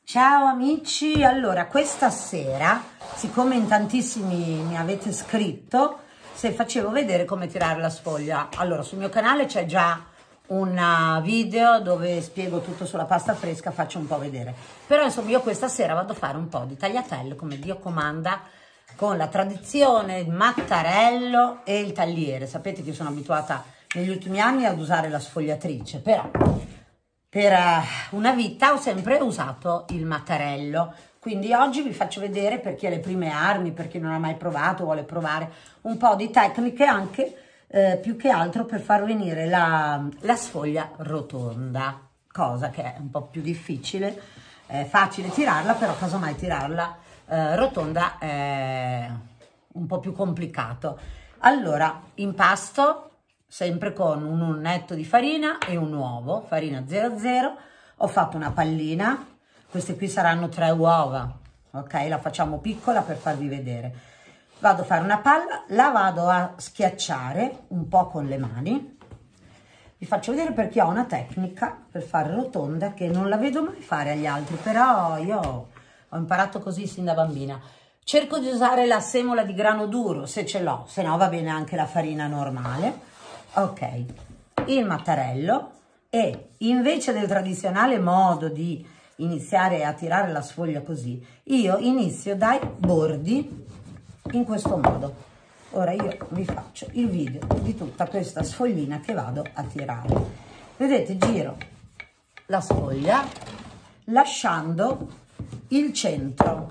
Ciao amici, allora questa sera, siccome in tantissimi mi avete scritto se facevo vedere come tirare la sfoglia, allora sul mio canale c'è già un video dove spiego tutto sulla pasta fresca, faccio un po' vedere, però insomma io questa sera vado a fare un po' di tagliatelle come Dio comanda, con la tradizione, il mattarello e il tagliere. Sapete che io sono abituata negli ultimi anni ad usare la sfogliatrice, però per una vita ho sempre usato il mattarello, quindi oggi vi faccio vedere, per chi ha le prime armi, per chi non ha mai provato, vuole provare un po' di tecniche anche più che altro per far venire la sfoglia rotonda, cosa che è un po' più difficile, è facile tirarla, però casomai tirarla rotonda è un po' più complicato. Allora, impasto sempre con un unnetto di farina e un uovo, farina 00, ho fatto una pallina, queste qui saranno 3 uova, ok? La facciamo piccola per farvi vedere. Vado a fare una palla, la vado a schiacciare un po' con le mani, vi faccio vedere perché ho una tecnica per fare rotonda che non la vedo mai fare agli altri, però io ho imparato così sin da bambina. Cerco di usare la semola di grano duro se ce l'ho, se no va bene anche la farina normale. Ok, il mattarello, e invece del tradizionale modo di iniziare a tirare la sfoglia così, io inizio dai bordi in questo modo. Ora io vi faccio il video di tutta questa sfoglina che vado a tirare. Vedete, giro la sfoglia lasciando il centro.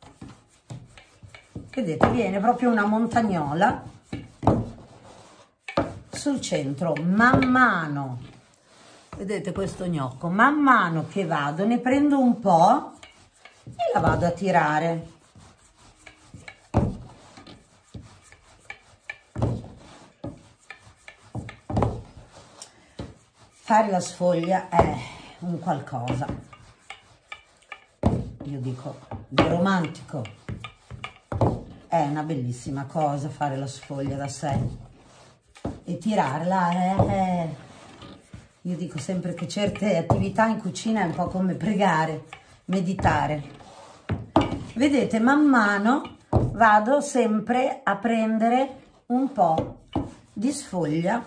Vedete, viene proprio una montagnola sul centro. Man mano, vedete questo gnocco, man mano che vado ne prendo un po' e la vado a tirare. Fare la sfoglia è un qualcosa, io dico, di romantico. È una bellissima cosa fare la sfoglia da sé. E tirarla io dico sempre che certe attività in cucina è un po' come pregare, meditare. Vedete, man mano vado sempre a prendere un po' di sfoglia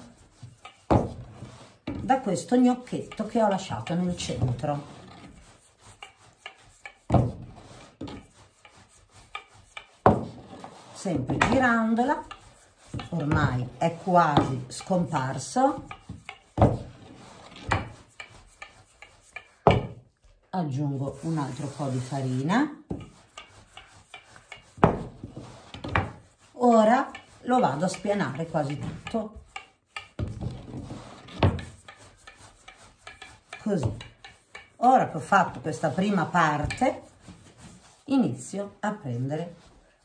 da questo gnocchetto che ho lasciato nel centro. Sempre girandola. Ormai è quasi scomparso. Aggiungo un altro po' di farina. Ora lo vado a spianare quasi tutto. Così. Ora che ho fatto questa prima parte, inizio a prendere.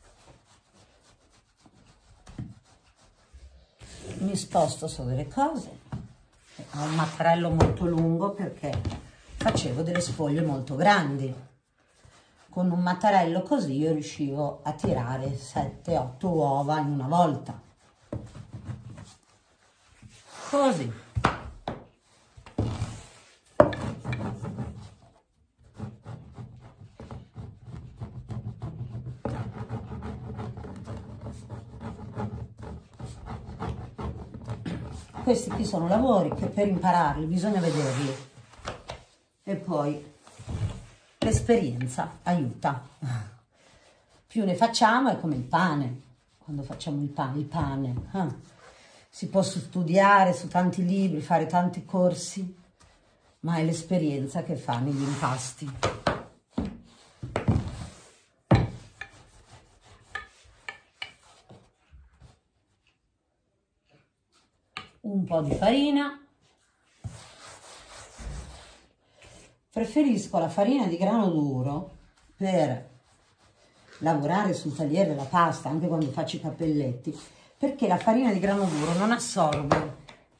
Mi sposto su delle cose, ho un mattarello molto lungo perché facevo delle sfoglie molto grandi. Con un mattarello così io riuscivo a tirare 7-8 uova in una volta. Così. Questi qui sono lavori che per impararli bisogna vederli, e poi l'esperienza aiuta. Più ne facciamo, è come il pane, quando facciamo il pane. Si può studiare su tanti libri, fare tanti corsi, ma è l'esperienza che fa negli impasti. Un po' di farina, preferisco la farina di grano duro per lavorare sul tagliere della pasta, anche quando faccio i cappelletti, perché la farina di grano duro non assorbe,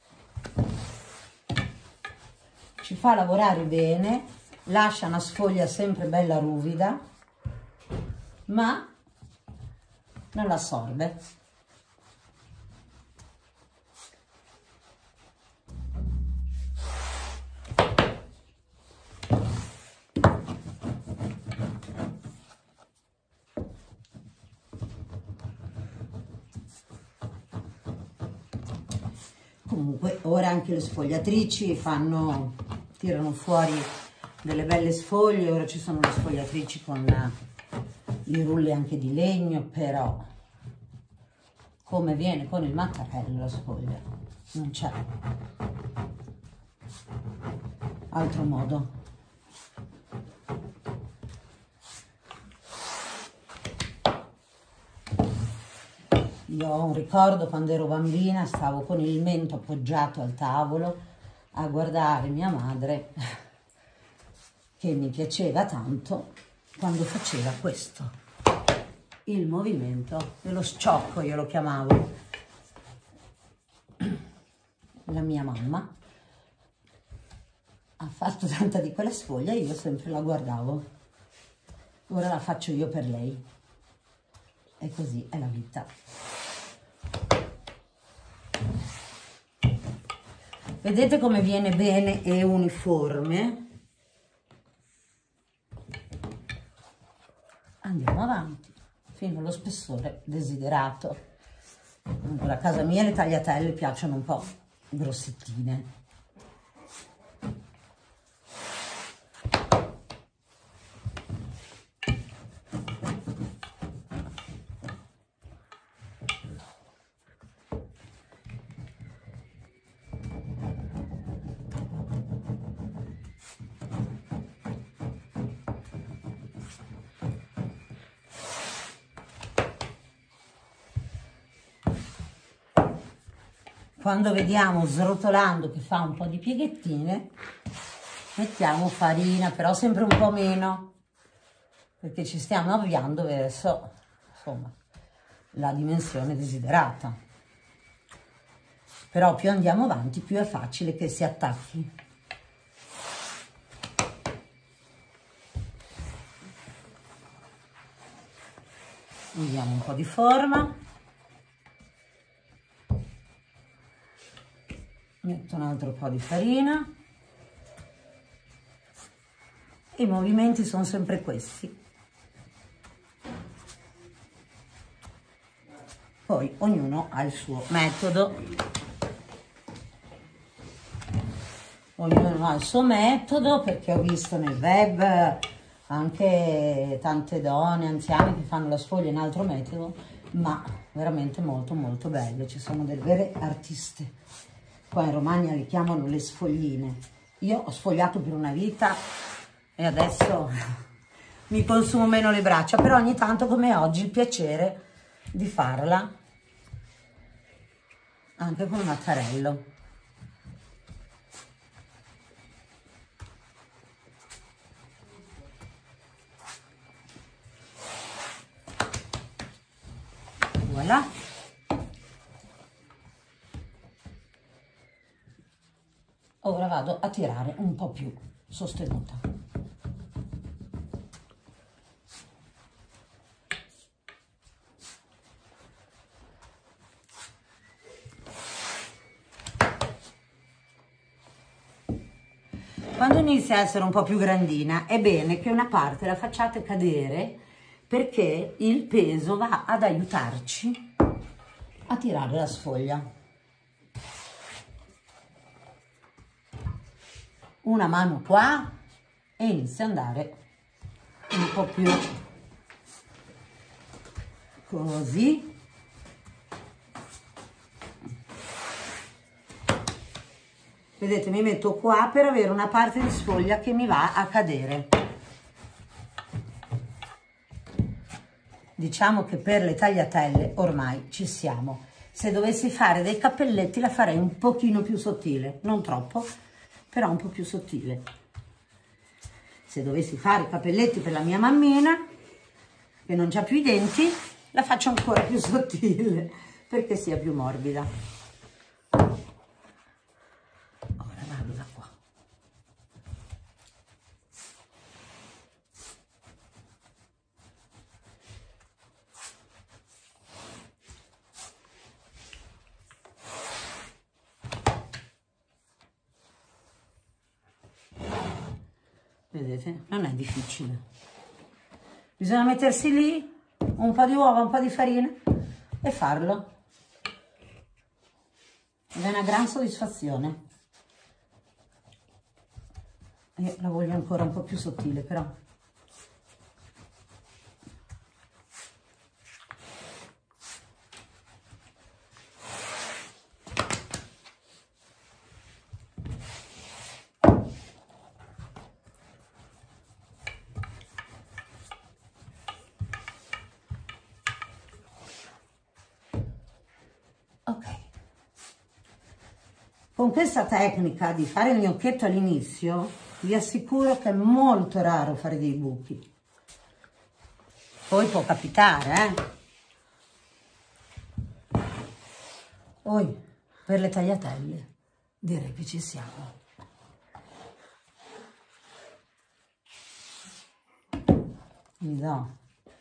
ci fa lavorare bene, lascia una sfoglia sempre bella ruvida, ma non l'assorbe. Comunque ora anche le sfogliatrici tirano fuori delle belle sfoglie. Ora ci sono le sfogliatrici con i rulli anche di legno, però come viene con il mattarello la sfoglia non c'è altro modo. Io ho un ricordo quando ero bambina, stavo con il mento appoggiato al tavolo a guardare mia madre che mi piaceva tanto quando faceva questo, il movimento dello sciocco, io lo chiamavo. La mia mamma ha fatto tanta di quella sfoglia e io sempre la guardavo. Ora la faccio io per lei. E così è la vita. Vedete come viene bene e uniforme? Andiamo avanti fino allo spessore desiderato. A casa mia le tagliatelle piacciono un po' grossettine. Quando vediamo srotolando che fa un po' di pieghettine, mettiamo farina, però sempre un po' meno, perché ci stiamo avviando verso, insomma, la dimensione desiderata. Però più andiamo avanti, più è facile che si attacchi. Diamo un po' di forma. Metto un altro po' di farina. I movimenti sono sempre questi. Poi ognuno ha il suo metodo. Ognuno ha il suo metodo, perché ho visto nel web anche tante donne anziane che fanno la sfoglia in altro metodo, ma veramente molto molto belle. Ci sono delle vere artiste. Qua in Romagna li chiamano le sfogline. Io ho sfogliato per una vita e adesso mi consumo meno le braccia, però ogni tanto come oggi il piacere di farla anche con un mattarello. Voilà. Ora vado a tirare un po' più sostenuta. Quando inizia a essere un po' più grandina è bene che una parte la facciate cadere, perché il peso va ad aiutarci a tirare la sfoglia. Una mano qua e inizia ad andare un po' più così. Vedete, mi metto qua per avere una parte di sfoglia che mi va a cadere. Diciamo che per le tagliatelle ormai ci siamo. Se dovessi fare dei cappelletti la farei un pochino più sottile, non troppo, però un po' più sottile. Se dovessi fare i cappelletti per la mia mammina, che non c'ha più i denti, la faccio ancora più sottile, perché sia più morbida. Ora vado da qua. Vedete? Non è difficile. Bisogna mettersi lì, un po' di uova, un po' di farina e farlo. ed è una gran soddisfazione. Io la voglio ancora un po' più sottile, però. Ok. Con questa tecnica di fare il gnocchetto all'inizio, vi assicuro che è molto raro fare dei buchi. Poi può capitare, Poi, per le tagliatelle, direi che ci siamo. Mi do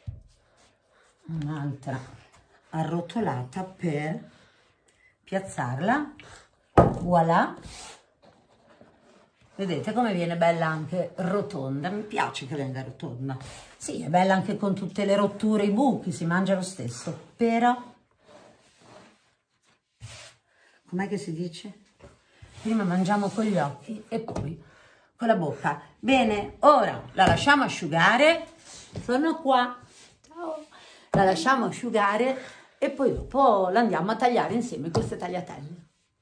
un'altra arrotolata per piazzarla. Voilà. Vedete come viene bella anche rotonda? Mi piace che venga rotonda. Sì, è bella anche con tutte le rotture, i buchi, si mangia lo stesso. Però, com'è che si dice? Prima mangiamo con gli occhi e poi con la bocca. Bene, ora la lasciamo asciugare. Sono qua. Ciao. La lasciamo asciugare e poi dopo la andiamo a tagliare insieme queste tagliatelle.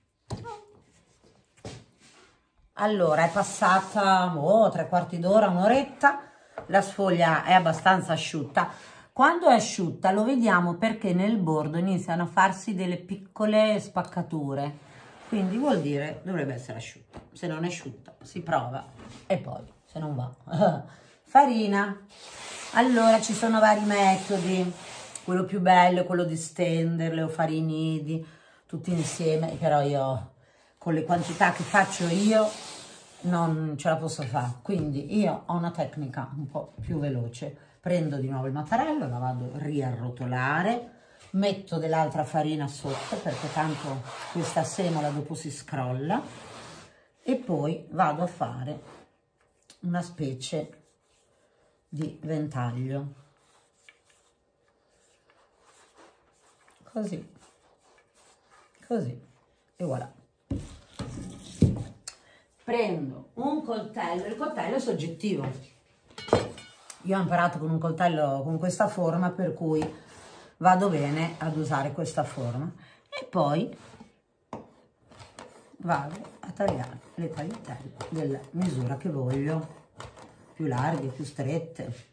Allora, è passata 3/4 d'ora, un'oretta, la sfoglia è abbastanza asciutta. Quando è asciutta lo vediamo perché nel bordo iniziano a farsi delle piccole spaccature, quindi vuol dire dovrebbe essere asciutta. Se non è asciutta si prova e poi se non va. Farina. Allora ci sono vari metodi, quello più bello è quello di stenderle o fare i nidi tutti insieme, però io con le quantità che faccio io non ce la posso fare, quindi io ho una tecnica un po' più veloce. Prendo di nuovo il mattarello, la vado a riarrotolare, metto dell'altra farina sotto perché tanto questa semola dopo si scrolla e poi vado a fare una specie di ventaglio, così, e voilà. Prendo un coltello, il coltello è soggettivo, io ho imparato con un coltello con questa forma per cui vado bene ad usare questa forma e poi vado a tagliare le tagliatelle della misura che voglio, più larghe, più strette.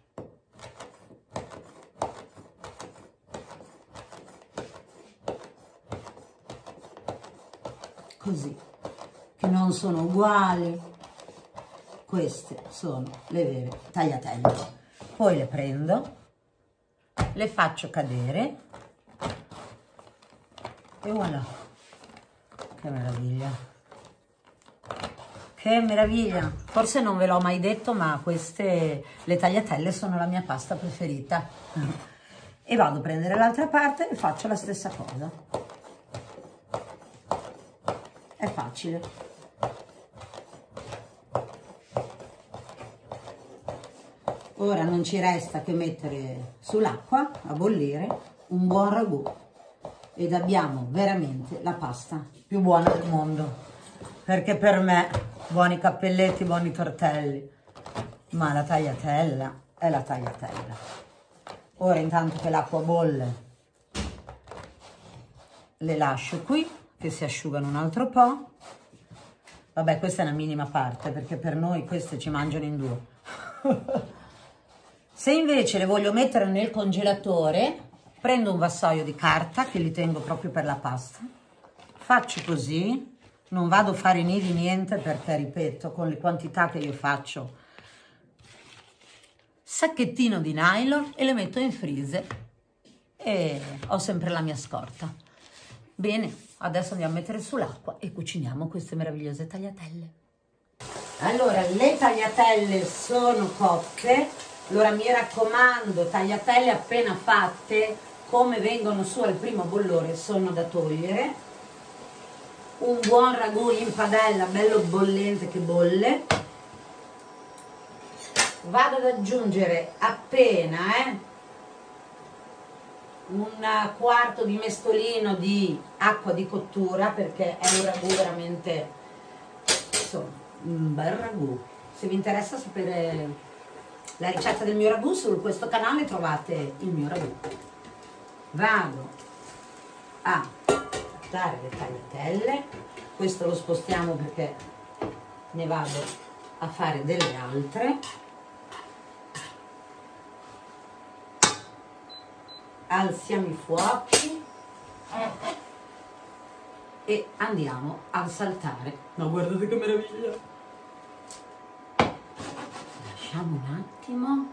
Così, che non sono uguali. Queste sono le vere tagliatelle. Poi le prendo, le faccio cadere e voilà. Che meraviglia! Che meraviglia! Forse non ve l'ho mai detto, ma queste, le tagliatelle, sono la mia pasta preferita. E vado a prendere l'altra parte e faccio la stessa cosa. È facile. Ora non ci resta che mettere sull'acqua a bollire un buon ragù ed abbiamo veramente la pasta più buona del mondo, perché per me buoni cappelletti, buoni tortelli, ma la tagliatella è la tagliatella. Ora intanto che l'acqua bolle le lascio qui che si asciugano un altro po'. Vabbè, questa è una minima parte perché per noi queste ci mangiano in due. Se invece le voglio mettere nel congelatore, prendo un vassoio di carta che li tengo proprio per la pasta, faccio così, non vado a fare nidi niente perché, ripeto, con le quantità che io faccio, sacchettino di nylon e le metto in freezer e ho sempre la mia scorta. Bene, adesso andiamo a mettere sull'acqua e cuciniamo queste meravigliose tagliatelle. Allora, le tagliatelle sono cotte. Allora mi raccomando, tagliatelle appena fatte, come vengono su al primo bollore, sono da togliere. Un buon ragù in padella, bello bollente che bolle. Vado ad aggiungere appena un quarto di mestolino di acqua di cottura, perché è un ragù veramente, insomma, un bel ragù. Se vi interessa sapere la ricetta del mio ragù, su questo canale trovate il mio ragù. Vado a dare le tagliatelle, questo lo spostiamo perché ne vado a fare delle altre. Alziamo i fuochi e andiamo a saltare. No, guardate che meraviglia! Lasciamo un attimo.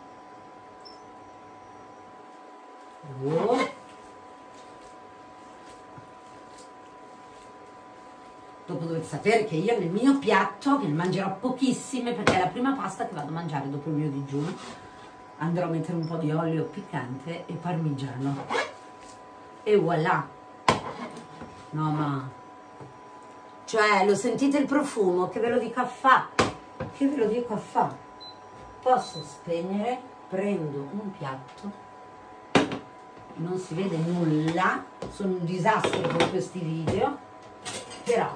Dopo dovete sapere che io nel mio piatto, che ne mangerò pochissime perché è la prima pasta che vado a mangiare dopo il mio digiuno, andrò a mettere un po' di olio piccante e parmigiano. E voilà! No, ma... cioè, lo sentite il profumo? Che ve lo dico a fa? Che ve lo dico a fa? Posso spegnere, prendo un piatto, non si vede nulla, sono un disastro con questi video, però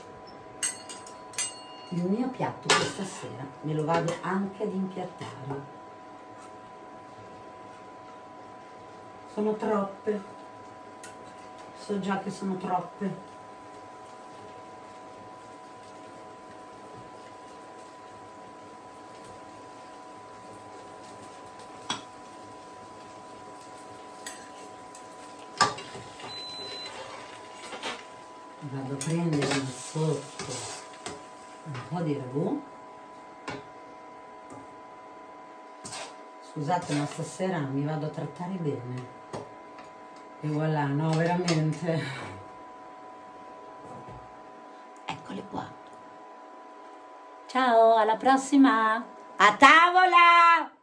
il mio piatto questa sera me lo vado anche ad impiattare. Sono troppe, so già che sono troppe. Vado a prendere sotto un po' di ragù. Scusate, ma stasera mi vado a trattare bene. E voilà, no, veramente. Eccole qua. Ciao, alla prossima. A tavola!